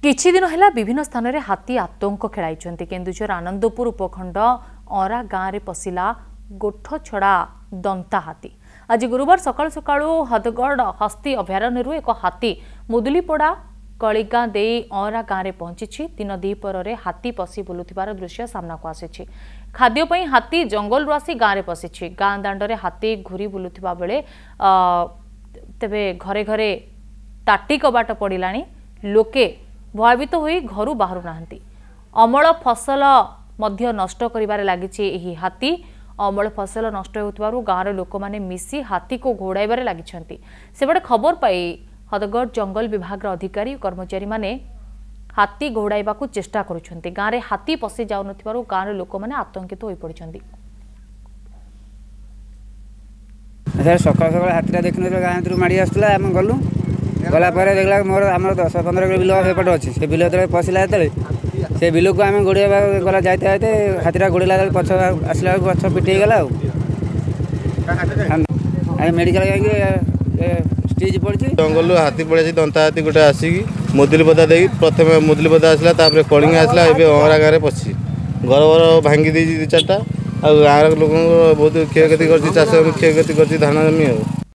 किछि दिन है विभिन्न स्थान में हाथी आतंक खेलाई केन्दुझर आनंदपुर उपखंड अरा गाँव में पशिला गोठ छड़ा दंता हाथी। आज गुरुवार सकाळु सकाळु हदगढ़ हस्ती अभयारण्य एक हाथी मुदुलीपड़ा कलिगाँ दे अरा गाँव में पहुंची। दिन द्विपहर हाथी पशि बुलुथिबार दृश्य सामना को आसी। खाद्यपाई हाथी जंगल आसी गाँव में पशिछि। गाँ दांडे हाथी घूरी बुलुथिबा बेले तेबे घरे घरे ताटी कबाट पड़िलाणी। लोके भयभीत होई घरू बाहरु नाहंती। अमल फसल मध्य नष्ट करिबारे लागिछि एही हाथी। अमल फसल नष्ट होउतबारु गाँव लोक माने मिसी हाथी को घोड़ाइबारे लागिछंती। सेबडे खबर पाई हदगढ़ जंगल विभाग अधिकारी कर्मचारी माने हाथी घोड़ाइबाकू चेष्टा करुछंती। गाँव रे हाथी पसि जाउनथिबारु गाँव लोक माने आतंकित होई पड़िछंती। सकाल सकाल हाथीटा देखने गाँ भर माड़ी आसला आम गलु गला देखला मोर आम 10-15 बिल सेपटे अच्छी से बिल जो पशिला से बिल को आम गोड़े गला जाते जाते हाथीटा गोड़ेला पछ आसला पछ पिटे गला मेडिकल स्टेज पड़ी जंगल हाथी पड़े दंता हाथी गोटे आसिक मुदुलीपदा दे प्रथम मुदुलीपदा आसला कलिंग आसला अहरा गाँव में पशि घर घर भांगी दी 2-4टा आ गाँव लोक बहुत क्षयक्षति कर चाष क्षयक्षति कर धान जमी।